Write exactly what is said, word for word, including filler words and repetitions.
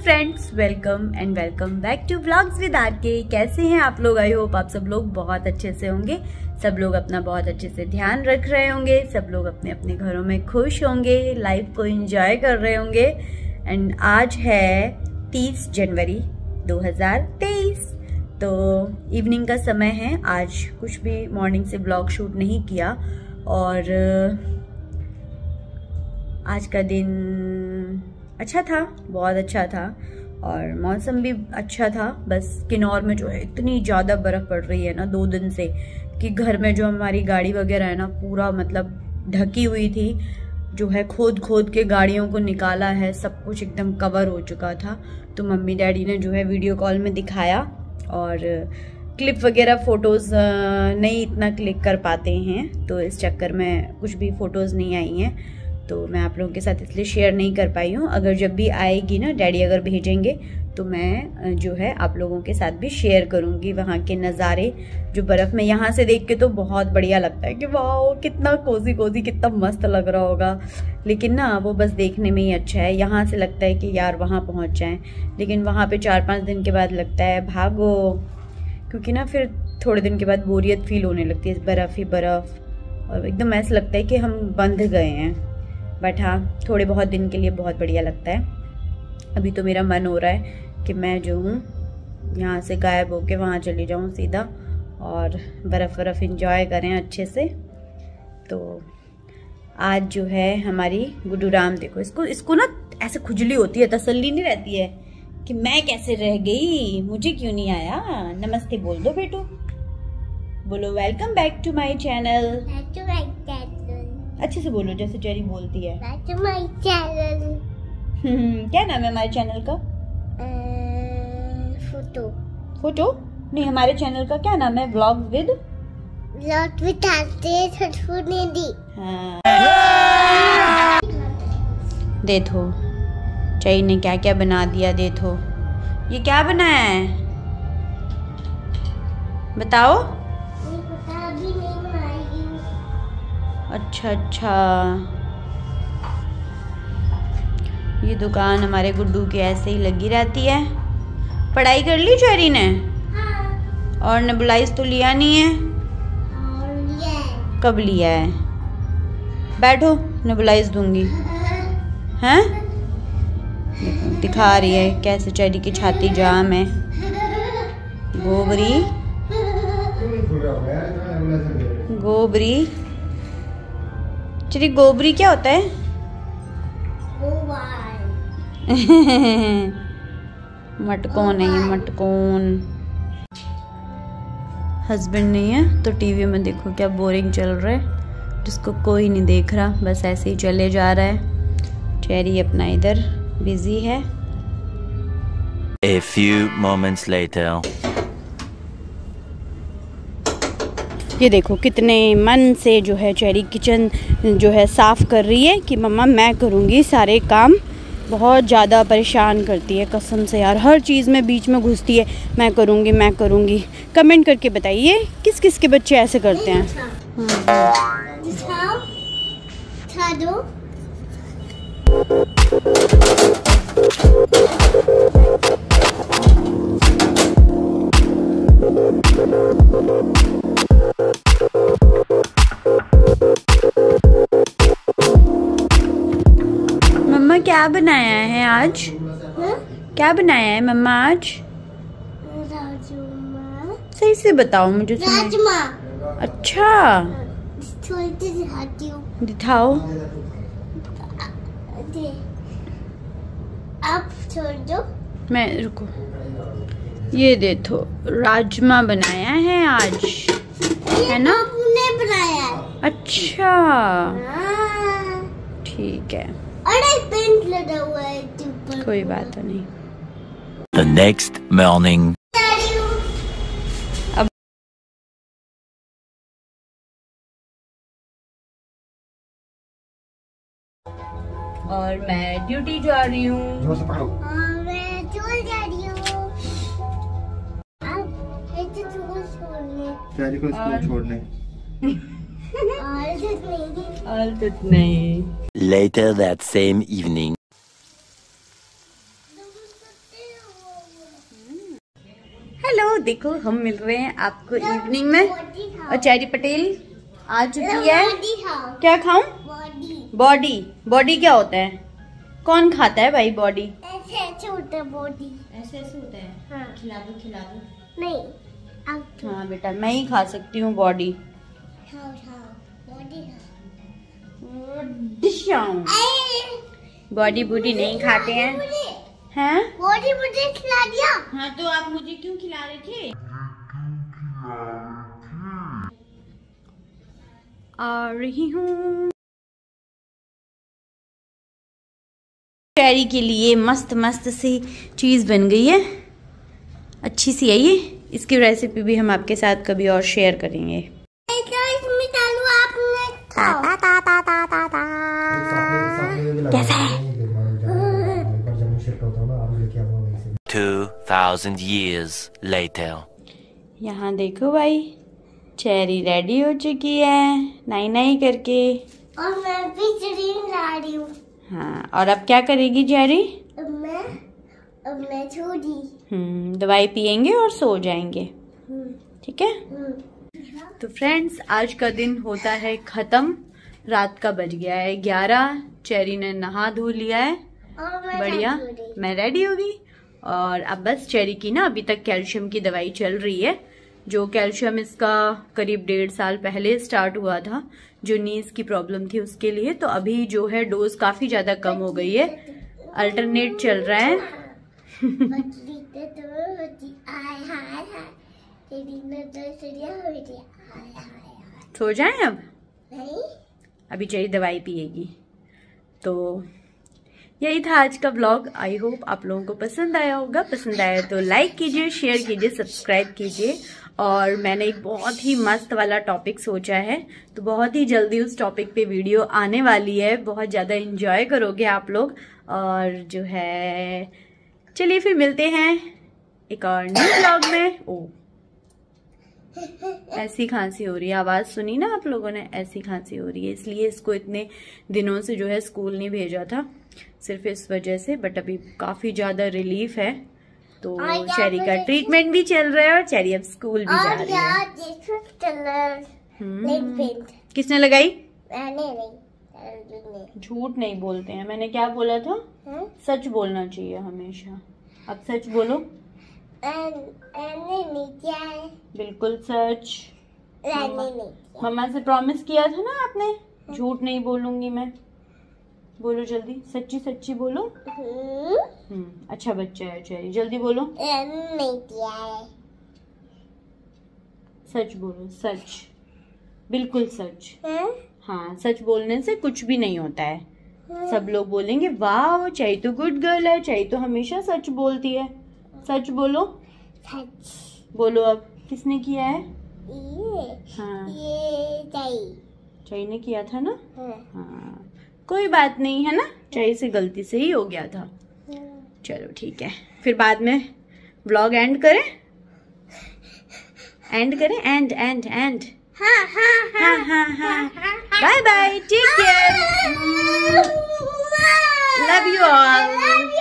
Friends, welcome and welcome back to vlogs with R K. कैसे हैं आप लोग? आई होप आप सब लोग बहुत अच्छे से होंगे। सब लोग अपना बहुत अच्छे से ध्यान रख रहे होंगे। सब लोग अपने अपने घरों में खुश होंगे, लाइफ को एंजॉय कर रहे होंगे। एंड आज है तीस जनवरी दो हज़ार तेईस, तो इवनिंग का समय है। आज कुछ भी मॉर्निंग से व्लॉग शूट नहीं किया और आज का दिन अच्छा था, बहुत अच्छा था और मौसम भी अच्छा था। बस किन्नौर में जो है इतनी ज़्यादा बर्फ़ पड़ रही है ना दो दिन से कि घर में जो हमारी गाड़ी वगैरह है ना पूरा मतलब ढकी हुई थी। जो है खोद खोद के गाड़ियों को निकाला है, सब कुछ एकदम कवर हो चुका था। तो मम्मी डैडी ने जो है वीडियो कॉल में दिखाया और क्लिप वगैरह फ़ोटोज़ नहीं इतना क्लिक कर पाते हैं, तो इस चक्कर में कुछ भी फ़ोटोज़ नहीं आई हैं। तो मैं आप लोगों के साथ इसलिए शेयर नहीं कर पाई हूँ। अगर जब भी आएगी ना, डैडी अगर भेजेंगे तो मैं जो है आप लोगों के साथ भी शेयर करूँगी वहाँ के नज़ारे। जो बर्फ़ में यहाँ से देख के तो बहुत बढ़िया लगता है कि वाह कितना कोजी कोजी, कितना मस्त लग रहा होगा। लेकिन ना वो बस देखने में ही अच्छा है। यहाँ से लगता है कि यार वहाँ पहुँच जाएँ, लेकिन वहाँ पर चार पाँच दिन के बाद लगता है भागो, क्योंकि ना फिर थोड़े दिन के बाद बोरियत फील होने लगती है। बर्फ़ ही बर्फ़ और एकदम ऐसा लगता है कि हम बंध गए हैं। बट हाँ, थोड़े बहुत दिन के लिए बहुत बढ़िया लगता है। अभी तो मेरा मन हो रहा है कि मैं जो हूँ यहाँ से गायब होके वहाँ चली जाऊँ सीधा और बर्फ़ बर्फ़ इंजॉय करें अच्छे से। तो आज जो है हमारी गुड्डू राम, देखो इसको इसको ना ऐसे खुजली होती है, तसल्ली नहीं रहती है कि मैं कैसे रह गई, मुझे क्यों नहीं आया। नमस्ते बोल दो बेटू, बोलो welcome back to my channel. अच्छे से बोलो जैसे चेरी बोलती है। My channel. क्या नाम है हमारे चैनल का? फोटो फोटो नहीं, हमारे चैनल का क्या नाम है? व्लॉग विद व्लॉग विद दी। हाँ। देखो चेरी ने क्या क्या बना दिया। देखो ये क्या बनाया है, बताओ। अच्छा अच्छा, ये दुकान हमारे गुड्डू की ऐसे ही लगी रहती है। पढ़ाई कर ली चेरी ने? हाँ। और नेबुलाइज तो लिया नहीं है? और लिया है। कब लिया है? बैठो नेबुलाइज दूंगी। हैं? देखो दिखा रही है कैसे चेरी की छाती जाम है। गोबरी गोबरी चलिए, गोबरी क्या होता है? मटकोन है ये, मटकोन। हस्बैंड नहीं है तो टीवी में देखो क्या बोरिंग चल रहा है, जिसको कोई नहीं देख रहा, बस ऐसे ही चले जा रहा है। चेरी अपना इधर बिजी है। A few moments later. ये देखो कितने मन से जो है चेरी किचन जो है साफ़ कर रही है कि मम्मा मैं करूँगी सारे काम। बहुत ज़्यादा परेशान करती है कसम से यार, हर चीज़ में बीच में घुसती है, मैं करूँगी मैं करूँगी। कमेंट करके बताइए किस किस के बच्चे ऐसे करते हैं। मम्मा क्या बनाया है आज? हा? क्या बनाया है मम्मा आज? राजमा। सही से बताओ मुझे। राजमा। अच्छा दिखाओ। आप छोड़ दो। मैं रुको, ये देखो राजमा बनाया है आज, है ना? आपने बनाया है। अच्छा हाँ। ठीक है, अरे पेंट लगा हुआ है ऊपर। कोई बात नहीं। The next morning. अब और मैं ड्यूटी जा रही हूँ। और मैं चल जा रही हूँ। अब ऐसे स्कूल छोड़ने। चेरी को स्कूल छोड़ने। और कुछ नहीं। और कुछ नहीं। Later that same evening. देखो हम मिल रहे हैं आपको इवनिंग में, और चेरी पटेल आ चुकी है। क्या खाऊं? बॉडी। बॉडी क्या होता है? कौन खाता है भाई बॉडी? ऐसे ऐसे होता है बॉडी। ऐसे ऐसे होता है? हाँ। खिला दो खिला दो। नहीं। हाँ बेटा मैं ही खा सकती हूँ बॉडी। बॉडी बूडी नहीं खाते हैं। हैं? बॉडी मुझे खिला दिया। हाँ तो आप मुझे क्यों खिला रहे थे? आ रही हूँ। चेरी के लिए मस्त मस्त सी चीज बन गई है, अच्छी सी है ये। इसकी रेसिपी भी हम आपके साथ कभी और शेयर करेंगे। इसमें डालू आपने ता ता ता ता ता ता। कैसा है? Two thousand years later. यहाँ देखो भाई, चेरी रेडी हो चुकी है नाई नाई करके। और मैं भी जरीन ला रही हूँ। हाँ, और अब क्या करेगी चेरी? अब मैं अब मैं छोड़ी। हम्म दवाई पियेंगे और सो जाएंगे, ठीक है? तो फ्रेंड्स आज का दिन होता है खत्म। रात का बज गया है ग्यारह। चेरी ने नहा धो लिया है, बढ़िया। मैं रेडी हो गई और अब बस चेरी की ना अभी तक कैल्शियम की दवाई चल रही है। जो कैल्शियम इसका करीब डेढ़ साल पहले स्टार्ट हुआ था, जो नीज की प्रॉब्लम थी उसके लिए। तो अभी जो है डोज काफी ज्यादा कम हो गई है, अल्टरनेट चल रहा है। सो जाएं अब? अभी चेरी दवाई पिएगी। तो यही था आज का व्लॉग। आई होप आप लोगों को पसंद आया होगा। पसंद आया तो लाइक कीजिए, शेयर कीजिए, सब्सक्राइब कीजिए। और मैंने एक बहुत ही मस्त वाला टॉपिक सोचा है, तो बहुत ही जल्दी उस टॉपिक पे वीडियो आने वाली है। बहुत ज्यादा एंजॉय करोगे आप लोग। और जो है चलिए फिर मिलते हैं एक और न्यू व्लॉग में। ओ ऐसी खांसी हो रही है, आवाज सुनी ना आप लोगों ने? ऐसी खांसी हो रही है, इसलिए इसको इतने दिनों से जो है स्कूल नहीं भेजा था, सिर्फ इस वजह से। बट अभी काफी ज्यादा रिलीफ है। तो चेरी का ट्रीटमेंट भी चल रहा है और चेरी अब स्कूल भी जा रही है। हम्म किसने लगाई? मैंने नहीं। झूठ नहीं बोलते हैं। मैंने क्या बोला था? है? सच बोलना चाहिए हमेशा। अब सच बोलो। नहीं किया है। बिल्कुल सच। नहीं मम्मा से प्रॉमिस किया था ना आपने, झूठ नहीं बोलूंगी मैं। बोलो जल्दी, सच्ची सच्ची बोलो। हम्म अच्छा बच्चा है चेरी, जल्दी बोलो। नहीं किया है। सच बोलो, सच, बिल्कुल सच। है? हाँ सच बोलने से कुछ भी नहीं होता है। सब लोग बोलेंगे वाह चेरी तो गुड गर्ल है, चेरी तो हमेशा सच बोलती है। सच बोलो। सच बोलो अब, किसने किया है? ये हाँ ये चेरी चेरी ने किया था ना? हाँ। हाँ कोई बात नहीं है ना, चेरी से गलती से ही हो गया था। चलो ठीक है, फिर बाद में व्लॉग एंड करें? एंड करें? एंड एंड एंड हाँ हाँ हाँ हाँ हाँ bye bye, take care, love you all.